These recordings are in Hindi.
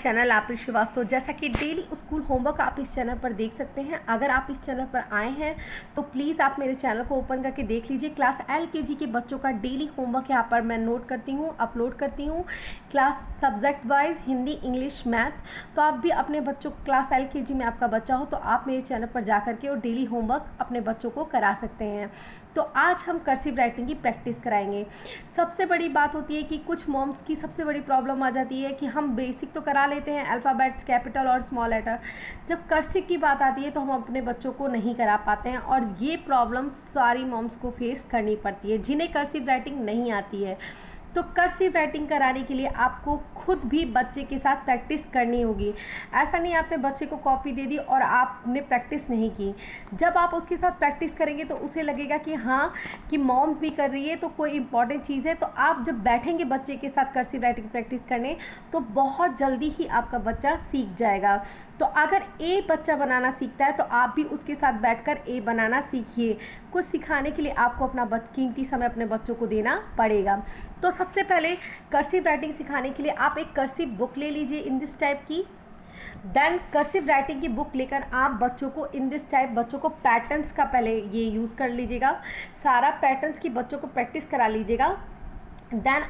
चैनल आपरी श्रीवास्तव। जैसा कि डेली स्कूल होमवर्क आप इस चैनल पर देख सकते हैं। अगर आप इस चैनल पर आए हैं तो प्लीज़ आप मेरे चैनल को ओपन करके देख लीजिए। क्लास LKG के बच्चों का डेली होमवर्क यहाँ पर मैं नोट करती हूँ, अपलोड करती हूँ, class subject wise Hindi, English, math. तो आप भी अपने बच्चों को क्लास LKG में आपका बच्चा हो तो आप मेरे चैनल पर जा करके और डेली होमवर्क अपने बच्चों को करा सकते हैं। तो आज हम कर्सिव राइटिंग की प्रैक्टिस कराएंगे। सबसे बड़ी बात होती है कि कुछ मॉम्स की सबसे बड़ी प्रॉब्लम आ जाती है कि हम बेसिक तो करा लेते हैं, अल्फ़ाबेट्स, कैपिटल और स्मॉल लेटर, जब कर्सिव की बात आती है तो हम अपने बच्चों को नहीं करा पाते हैं। और ये प्रॉब्लम सारी मॉम्स को फेस करनी पड़ती है जिन्हें कर्सिव राइटिंग नहीं आती है। तो कर्सिव राइटिंग कराने के लिए आपको खुद भी बच्चे के साथ प्रैक्टिस करनी होगी। ऐसा नहीं आपने बच्चे को कॉपी दे दी और आपने प्रैक्टिस नहीं की। जब आप उसके साथ प्रैक्टिस करेंगे तो उसे लगेगा कि हाँ कि मॉम भी कर रही है तो कोई इंपॉर्टेंट चीज़ है। तो आप जब बैठेंगे बच्चे के साथ कर्सिव राइटिंग प्रैक्टिस करने तो बहुत जल्दी ही आपका बच्चा सीख जाएगा। तो अगर ए बच्चा बनाना सीखता है तो आप भी उसके साथ बैठकर ए बनाना सीखिए। कुछ सिखाने के लिए आपको अपना कीमती समय अपने बच्चों को देना पड़ेगा। तो सबसे पहले कर्सिव राइटिंग सिखाने के लिए आप एक कर्सिव बुक ले लीजिए इन दिस टाइप की। देन कर्सिव राइटिंग की बुक लेकर आप बच्चों को इन दिस टाइप बच्चों को पैटर्न्स का पहले ये यूज़ कर लीजिएगा। सारा पैटर्न्स की बच्चों को प्रैक्टिस करा लीजिएगा। देन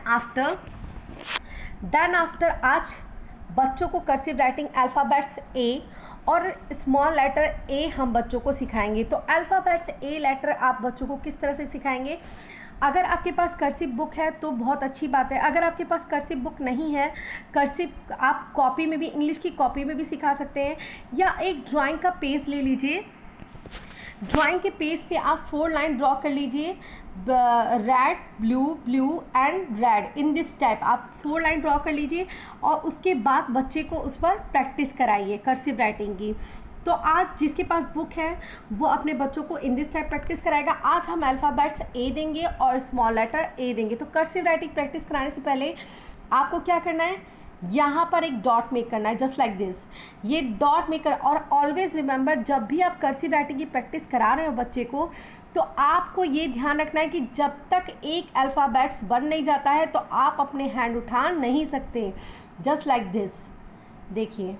आफ्टर आज बच्चों को कर्सिव राइटिंग अल्फ़ाबेट्स ए और स्मॉल लेटर ए हम बच्चों को सिखाएंगे। तो अल्फ़ाबेट्स ए लेटर आप बच्चों को किस तरह से सिखाएंगे? अगर आपके पास कर्सिव बुक है तो बहुत अच्छी बात है। अगर आपके पास कर्सिव बुक नहीं है, कर्सिव आप कॉपी में भी, इंग्लिश की कॉपी में भी सिखा सकते हैं, या एक ड्राइंग का पेज ले लीजिए। ड्राइंग के पेज पे आप 4 लाइन ड्रॉ कर लीजिए, red, blue, blue and red in this type. आप 4 लाइन ड्रॉ कर लीजिए और उसके बाद बच्चे को उस पर प्रैक्टिस कराइए कर्सिव राइटिंग की। तो आज जिसके पास बुक है वो अपने बच्चों को इन दिस टाइप प्रैक्टिस कराएगा। आज हम अल्फ़ाबेट्स ए देंगे और स्मॉल लेटर ए देंगे। तो कर्सिव राइटिंग प्रैक्टिस कराने से पहले आपको क्या करना है, यहाँ पर एक डॉट मेक करना है, जस्ट लाइक दिस। ये डॉट मेक कर, और ऑलवेज रिमेंबर जब भी आप कर्सिव राइटिंग की प्रैक्टिस करा रहे हो बच्चे को तो आपको ये ध्यान रखना है कि जब तक एक अल्फ़ाबेट्स बन नहीं जाता है तो आप अपने हैंड उठा नहीं सकते। जस्ट लाइक दिस, देखिए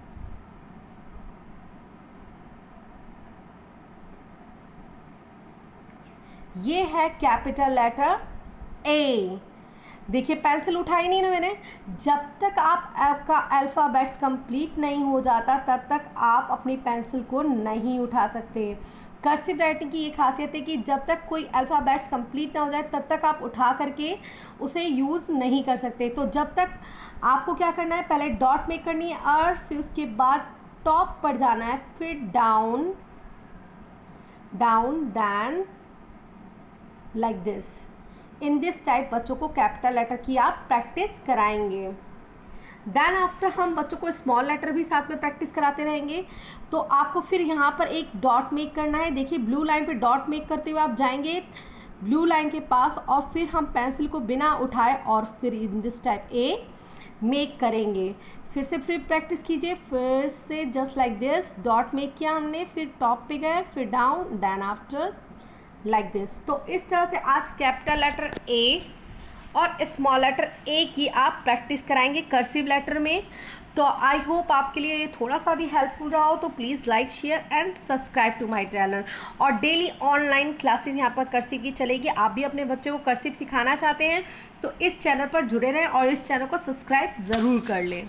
ये है कैपिटल लेटर ए। देखिए पेंसिल उठाई नहीं ना मैंने। जब तक आपका अल्फ़ाबेट्स कंप्लीट नहीं हो जाता तब तक आप अपनी पेंसिल को नहीं उठा सकते। कर्सिव राइटिंग की ये खासियत है कि जब तक कोई अल्फ़ाबेट्स कंप्लीट ना हो जाए तब तक आप उठा करके उसे यूज़ नहीं कर सकते। तो जब तक आपको क्या करना है, पहले डॉट मेक करनी है और फिर उसके बाद टॉप पर जाना है, फिर down down, then like this. In this type बच्चों को कैपिटल लेटर की आप प्रैक्टिस कराएंगे। देन आफ्टर हम बच्चों को स्मॉल लेटर भी साथ में प्रैक्टिस कराते रहेंगे। तो आपको फिर यहाँ पर एक डॉट मेक करना है। देखिए ब्लू लाइन पे डॉट मेक करते हुए आप जाएंगे ब्लू लाइन के पास और फिर हम पेंसिल को बिना उठाए और फिर in this type A make करेंगे। फिर से फिर प्रैक्टिस कीजिए, फिर से just like this dot make किया हमने, फिर टॉप पे गए, फिर down, then after like this. तो इस तरह से आज कैपिटल लेटर ए और स्मॉल लेटर ए की आप प्रैक्टिस कराएंगे कर्सिव लेटर में। तो आई होप आपके लिए ये थोड़ा सा भी हेल्पफुल रहा हो। तो please like, share and subscribe to my channel. और डेली ऑनलाइन क्लासेस यहाँ पर कर्सिव की चलेगी। आप भी अपने बच्चे को कर्सिव सिखाना चाहते हैं तो इस चैनल पर जुड़े रहें और इस चैनल को सब्सक्राइब ज़रूर कर लें।